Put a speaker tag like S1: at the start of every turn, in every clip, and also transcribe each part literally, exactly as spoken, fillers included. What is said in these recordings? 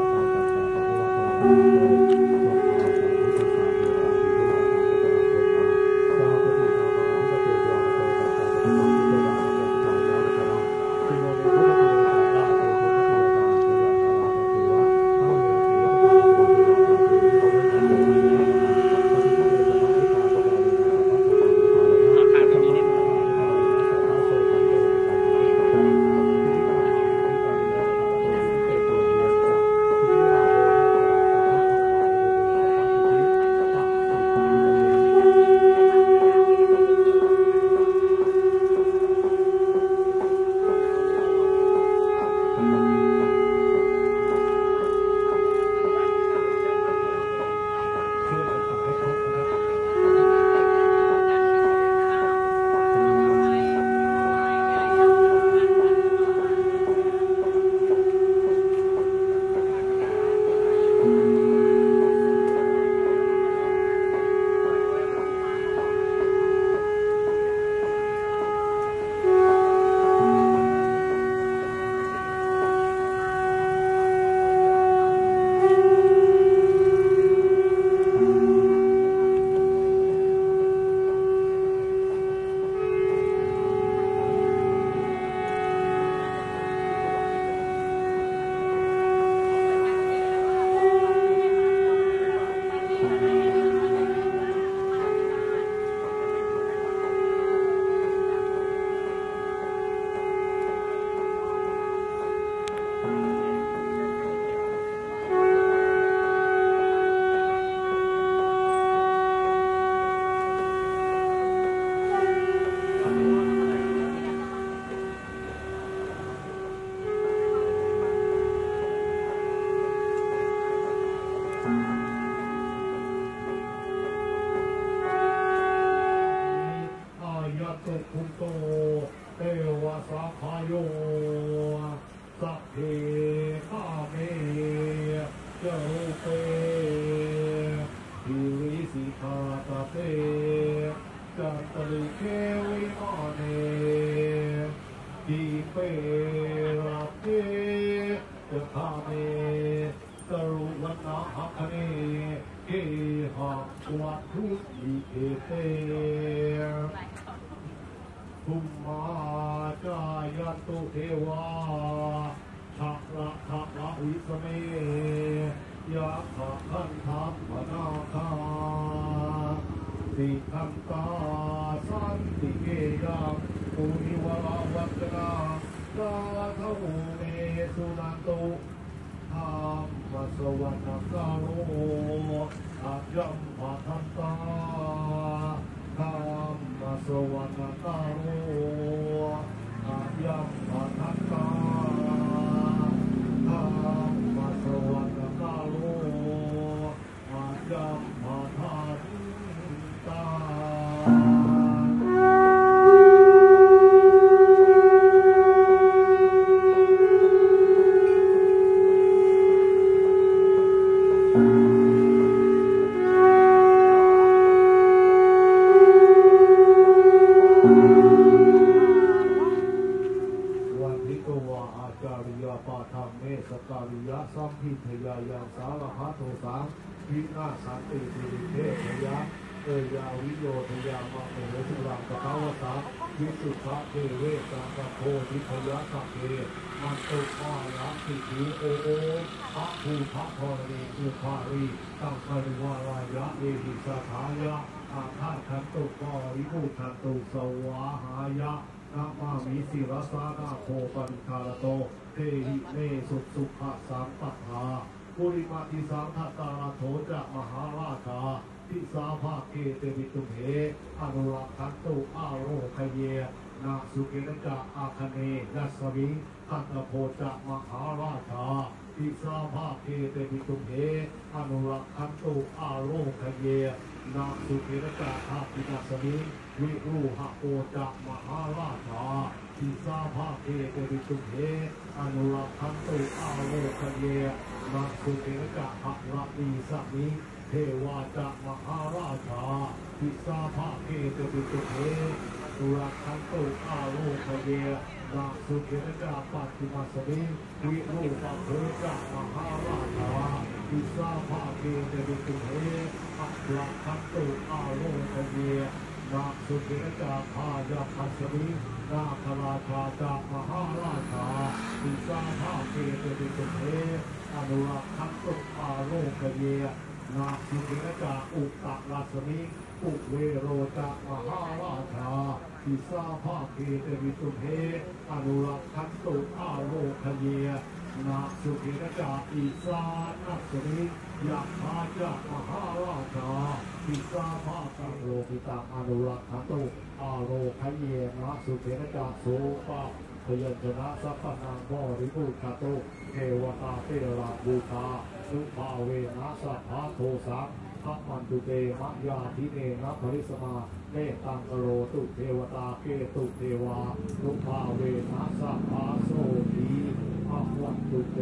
S1: สตุคุโตเทวสาคายโยสัพเพกาเมเจรูเปหิริสิกาตเตจันตริเกวิมาเนดีเปราเกเจคาเมกรุวันาหะเนเกหะวัตถุอิเอเตภูมาจายัตุเทวาชักระชักระวิสเมยะขะขันธัมมนาคาสิขันตาสันติเกยังปุริวราวัจนาสาธุเมสุนันตุธรรมสวรรคาโลอายัมภะทันตาธรรมสวรรคาโลอายัมภะทันตาธรรมสวรรคาโลอายัมภะทันตาสการิยะสัมพิทยายังสารพัดโทสังวินาสันติสิริเทพยะเอยาวิโยทยามะโหสุรังกตาวสาวิสุทธะเทเวสังกโพธิพยะสัพเพมันตุปายะสิทิโอโอพระภูพระธรณีอุปารีตังคาริวารายะเอหิสัทายะอาคาขันตุปาริภูขันตุสวาหายะนามามิสิรสานาโคปริคารโตเทหิเมสุสุขะสัมปทาปุริมาทิสังทัตตาโถจะมหาราชาทิสาภาเกเตวิตุเถอนุรักขันตุอาโรคเยนาสุเกนจะอาคเนยัสวิขันตโพจะมหาราชาทิสาภาเกเตวิตุเถอนุรักขันตุอาโรคเยนาสุเกนจะอาภินัสวิวิรูหะโอจะมหาราชาทิสาภาเกเตวิตุเถอนุรักขันตุอาโรคเยนาสุเกนจะภะระดีสัมมิเทวาจะมหาราชาทิสาภาเกเตวิตุเถอนุรักขันตุอาโรคเยนาสุเกนจะปัตติมัสมิวิรูปะโพจะมหาราชาทิสาภาเกเตวิตุเถอนุรักขันตุอาโรคเยนาสุเกนจะพายาพัสมินาคราชาจะมหาราชาทิสาภาเกเตวิตุเถอนุรักขันตุอาโรคเยนาสุเกนจะอุตตรัสมิอุเวโรจะมหาราชาทิสาภาเกเตวิตุเถอนุรักขันตุอาโรคเยนาสุเกนจะอิสานัสมิยักขะจะมหาราชาทิสาภากังโลกิตังอนุรักขันตุอาโรคเยนาสุเกนจะโสปะพยัญชนะสัพพนางบริบูรณ์ตุเทวตาเตระบูชาสุภาเวนะสัพพะโทสังพัมันตุเตมะยาทิเนนะภริสมาเมตังกโรตุเทวตาเกตุเทวาสุภาเวนะสัพพะโสทีพัมันตุเต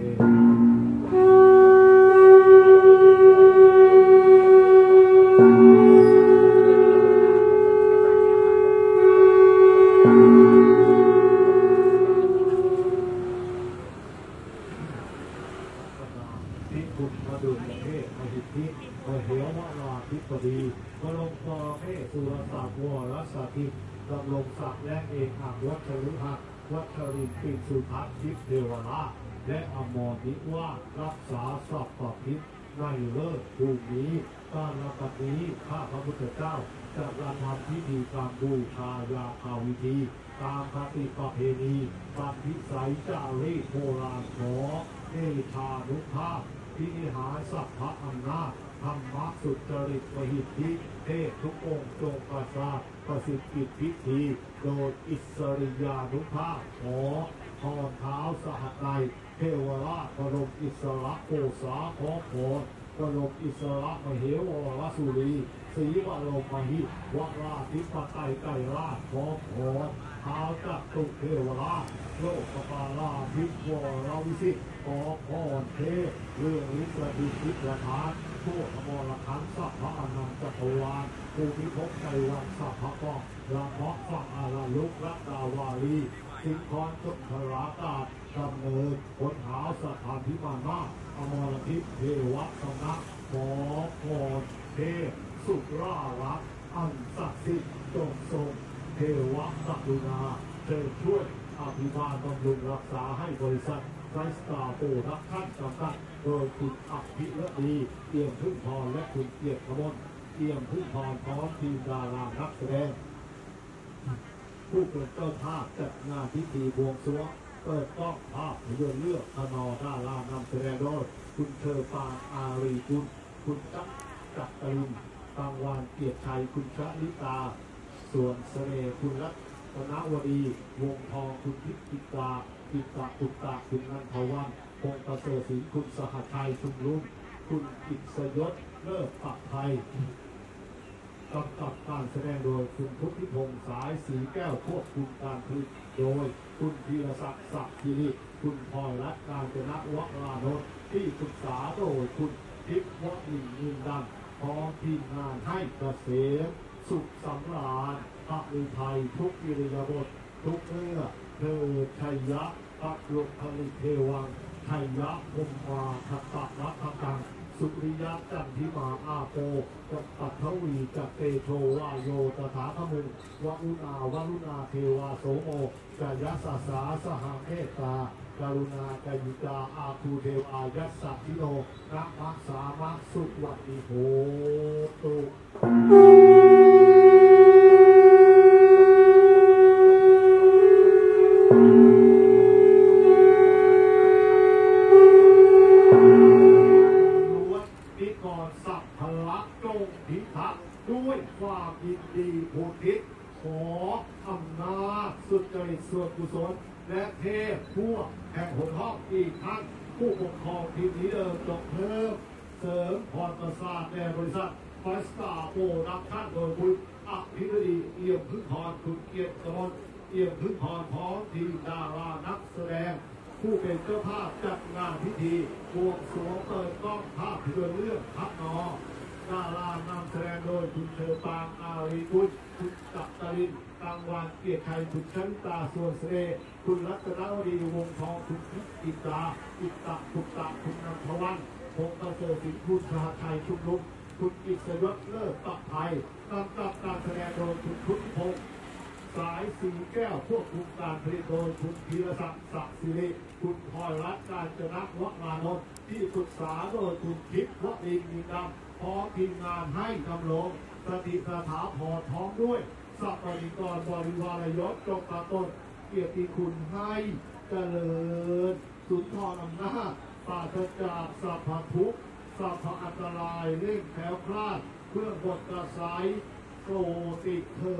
S1: บรมปอเมสุรศักดิ์วรสถิตดำรงศักดิ์และเอกอักวัชรุหักวัชรินทร์ปิสุทัศน์ทิพเทวราชและอมรนิวาสรักษาสัพพพิษในเลิศภูมิการระบัดนี้ข้าพระพุทธเจ้าจะกระทำพิธีการบูชายาคาวิธีตามคติประเพณีตามพิสัยจารีตโบราณขอเอชานุภาพพินิหารสัพพะอำนาจธรรมะสุจริตวหิทธิเทพทุกองค์จงประสาทประสิทธิกิจพิธีโดยอิสริยานุภาพขอทอนเท้าสหัสไนเทวราชบรมอิสระโกษาขอพรบรมอิสระมเหวรสุรีสสีวโรมหิวราธิปไตยไกรราชขอขอท้าวจัตุเทวราชโลกปาราภิวรวิสิทธิ์ขอพรเทพเรื่องลิขดิทิพระธานทั่วธมรคันสัพพะอนันตจักรวาลภูมิภพใจวันสัพพะก็ละเพาะฟังอาราลุกรัตดาวาลีสิงคอนจบธรากาศดำเนินค้นหาสถานที่มานาอมรทิพย์เทวสำนักขอพรเทพสุรารักษ์อันศักดิ์สิทธิ์จงทรงเทวะกรุณาเชิญช่วยอภิบาลบำรุงรักษาให้บริษัทไทรสตาร์โปรดักชั่นจำกัดโดยคุณอภิรดีเอี่ยมพึ่งพรและคุณเกียรติกมลเอี่ยมพึ่งพรพร้อมทีมดารานักแสดงผู้เป็นเจ้าภาพจัดงานพิธีบวงสรวงเปิดกล้องภาพยนตร์เรื่องขนอดารานำแสดงโดยคุณเชอปางอารีกุลคุณจักรจักรลินตังวานเกียรติชัยคุณชลิตาส่วนเสน่ห์คุณรัตนวดีวงทองคุณพิจิตราปิตาปุตตาคุณนันทวันพงศ์ประเสริฐศรีคุณสหชัยชุมรุ่งคุณกิตสยศเลิศปักไทยกำกับการแสดงโดยคุณพุทธิพงษ์สายสีแก้วควบคุมการผลิตโดยคุณธีรศักดิ์ศักดิ์กิริคุณพลอยรัตน์การจนะวรานนท์ที่ปรึกษาโดยคุณทิพย์วณินทร์นินดำพร้อมทีมงานให้เกษมสุขสำราญพระอุทัยทุกอิริยาบถทุกเมื่อเธอชัยยะพระลุกผลิเทวังชัยยะพมมาทัตตะรัตตังสุริยะจันทิมาอาโปกัปปัทวีจักเตโชวาโยตถาคมุงวะอุณาวรุณาเทวาโสโมกายสสาสหเมตตาการุณากายิกาอาภูเทวายัสสะทิโนนักมักสามะสุวัติโหตุด้วยความยินดีภูทิศขออำนาจสุจริตส่วนกุศลและเทพผู้แห่งหนห้องอีกท่านผู้ปกครองทีมนี้เดิมจงเพิ่มเสริมพรประสาทแด่บริษัทไฟสตาร์โปรดักชั่นโดยคุณอภิรดีเอี่ยมพึ่งพรคุณเกียรติกมลเอี่ยมพึ่งพรพร้อมทีมดารานักแสดงผู้เป็นเจ้าภาพจัดงานพิธีบวงสรวงเปิดกล้องภาพยนตร์เรื่องพักนอดารานำแสดงโดยคุณเชอปางอารีกุลคุณจักรลินตังวานเกียรติชัยคุณชลิตาส่วนเสน่ห์คุณรัตนวดีวงทองคุณพิจิตราอิตตะคุณตะคุณนันทวันพงศ์ประเสริฐศรีคุณสหชัยชุมนุมคุณกิตสยศเลิศปักไทยกำกับการแสดงโดยคุณพุทธิพงศ์สายสีแก้วควบคุมการผลิตโดยคุณธีรศักดิ์ศักดิ์สิริคุณพลอยรัตน์การจนะวรานนท์ที่ปรึกษาโดยคุณทิพย์วณินทร์นินดำพร้อมทีมงานให้ดำรงสติสถาพรพร้อมด้วยสัพพริกรบริวารยศจงกระตนเกียรติคุณให้เจริญสุนทรอำนาจปราศจากสัพพทุกข์สัพพอันตรายเร่งแคล้วคลาดเพื่อบทกระสายโปรติเถิ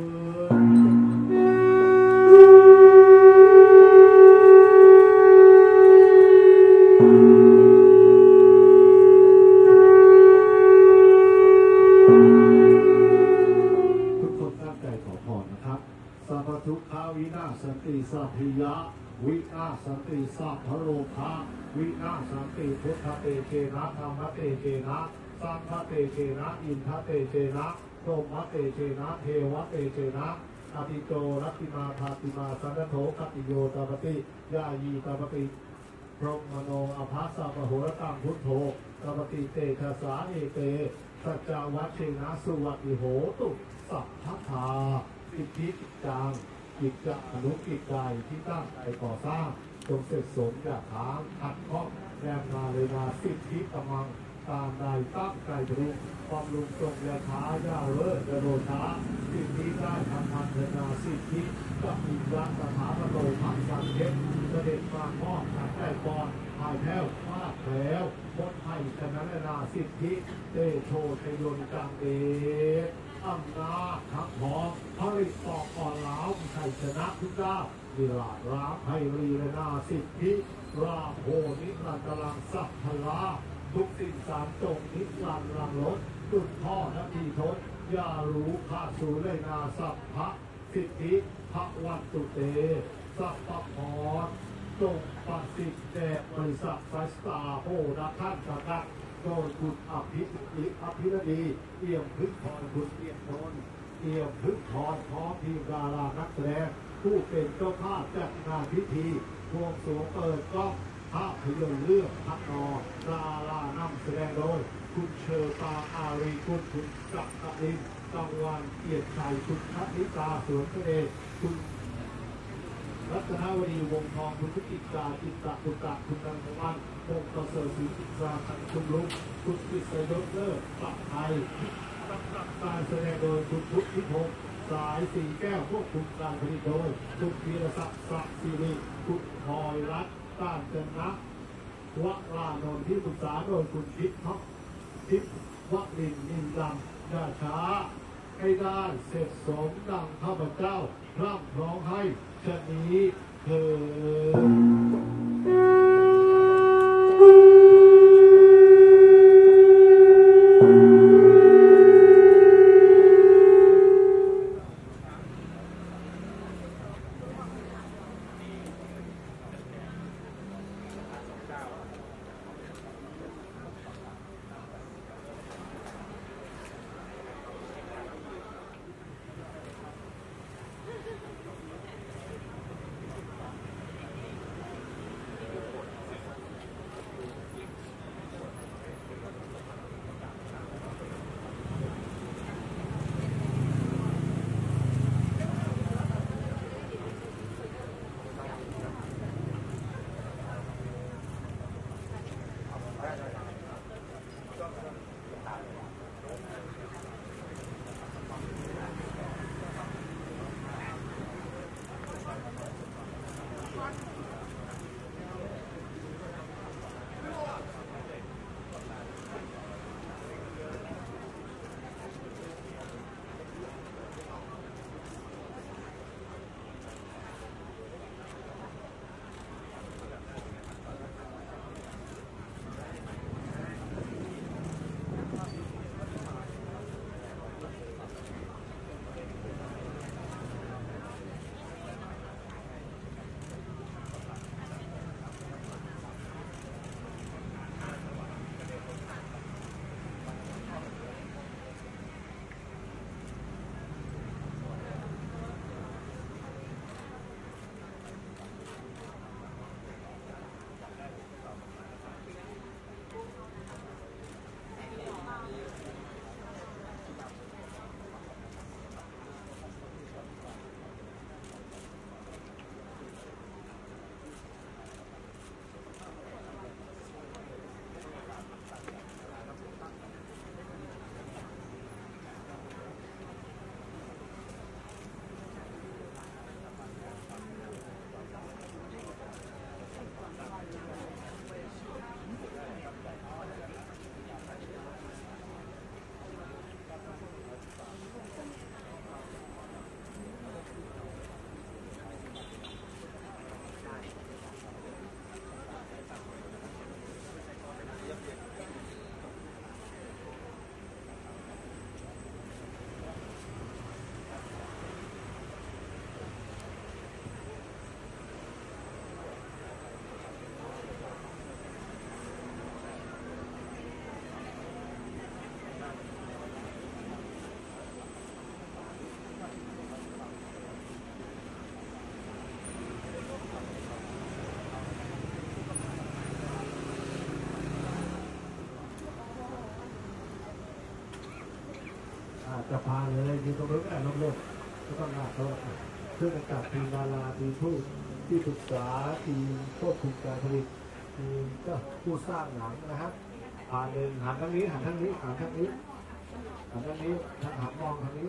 S1: ทุกขาวินาสันติสัพพิยะวินาสันติสัพพโรภาวินาสันติพุทธเตเจนะธรรมเตเจนะสังฆเตเจนะอินทเตเจนะโรมเตเจนะเทวเตเจนะอติโตรัติมาภาติมาสันโธกติโยตปฏิยายีตปฏิพรหมโนอภัสสะปโหรตังพุทโธตปฏิเตชะสาเอเตสัจจวัชเชนะสุวัติโหตุสัพพทาอิทธิจังกิจจะอนุกิจใดที่ตั้งใจก่อสร้างจงเสร็จสมอย่าค้างขัดข้องแนมนาเลยนาสิทธิกำลังตามใดตั้งใจบรุงความลุงทรงยาช้ายาเลิศจะโดนช้าสิทธิได้ทำพันธนาสิทธิกับอินทรัตถาพโลภักสังเทศเสด็จมาพ่อขัดแต่ก่อนหายแพ้วมากแล้วหมดให้ชนะนาสิทธิเตโชชยนจังเดชอำนาจทั้งพอผลิตต่อก่อนล้าวชัยชนะทุกด้าวิลาศราไพรีและนาสิทธิราโพนิรันตรังสัพพลาทุกสิ่งสารจงนิรันดร์ลังลดโดจุดพ่อนาทีทศยารู้ขาสูเลยนาสัพพะสิทธิพระวันตุเตสัพพะพรจงประสิทธิ์แด่บริษัทไฟสตาร์โฮนาท่านสักการโดยคุณอภิริอภิรดีเอี่ยมพึ่งพรคุณเอี่ยมพรเอี่ยมพึ่งพรพร้อมทีมดารานักแสดงผู้เป็นเจ้าภาพจัดงานพิธีบวงสรวงเปิดกล้องภาพยนตร์เรื่องพักนอดารานำแสดงโดยคุณเชอปาอารีคุณคุณจักรลินกังวานเกียรติชัยคุณชัตนิตาสวนทะเลคุณรัตนาวดีวงทองคุณพุทธิกาจิตตะคุณตะคุณนันทวันวงประเสริฐศรีจิตราคุณลุงคุณกิษยศเลิศปักไทยการแสดงโดยคุณพุทธิพงศ์สายสีแก้วพวกคุณการผลิตโดยคุณวีรศักดิ์ศักดิ์ศิริคุณพลอยรัตน์ต้านจันทร์วรานนท์ที่ปรึกษาโดยคุณพิษพักทิพย์วรินทร์นินดำอย่าช้าให้ได้เสร็จสมดังข้าพเจ้าพร่ำร้องให้ชะนี้เถิจะพาเลยยืนตรงนี้แอบลงเลยก็ต้องหน้าโต๊ะเพื่อการทีมดาราทีมผู้ที่ปรึกษาทีมควบคุมการผลิตทีมก็ผู้สร้างหนังนะครับผ่านหนึ่งหันทางนี้หันทางนี้หันทางนี้หันทางนี้ทางหันมองทางนี้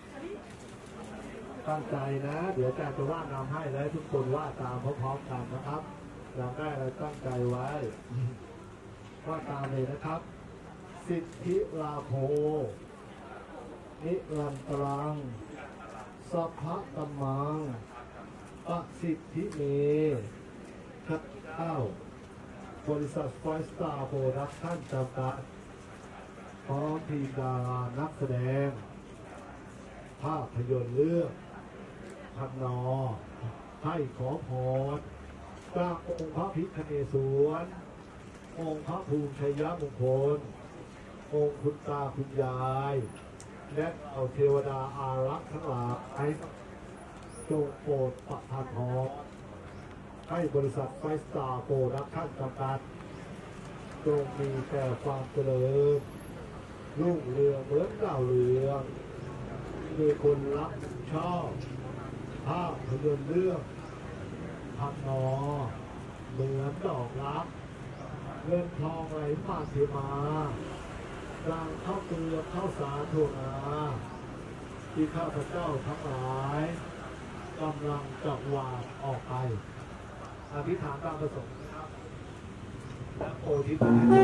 S1: ตั้งใจนะเดี๋ยวอาจารย์จะวาดนำให้แล้วทุกคนวาดตามพร้อมๆกันนะครับอย่างแรกเราตั้งใจไว้วาดตามเลยนะครับสิทธิลาโภนิรันตรังสัพพะตัมมังปสิทธิเมข้าพเจ้าบริษัทไฟสตาร์โปรดักชั่นจำกัดขพร้อมทีมดารานักแสดงภาพยนตร์เรื่องพันนอให้ขอพรจากองค์พระพิฆเนศวรองค์พระภูมิชัยมงคลองค์คุณตาคุณยายและเอาเทวดาอารักษ์ทั้งหลายจงโปรดประทานพรให้บริษัทไฟสตาร์โปรดักชั่นจำกัดจงมีแต่ความเจริญรุ่งเรืองเหมือนดาวเรืองมีคนรักชอบภาพยนตร์เรื่องพันนอเหมือนดอกรักเงินทองไหลมาเทมาดังเข้าเกลือเข้าสาทั่วนาที่ข้าพเจ้าทั้งหลายกำลังจะวางออกไปอธิษฐานตามประสงค์นะครับและโอทิศให้